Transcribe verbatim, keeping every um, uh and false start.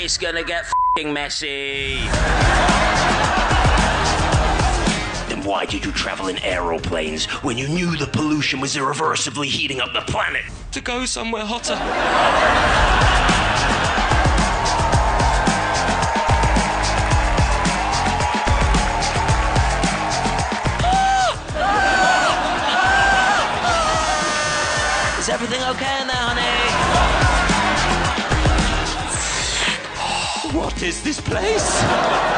it's gonna get f***ing messy. Then why did you travel in aeroplanes when you knew the pollution was irreversibly heating up the planet? To go somewhere hotter. Is everything okay in there, honey? What is this place?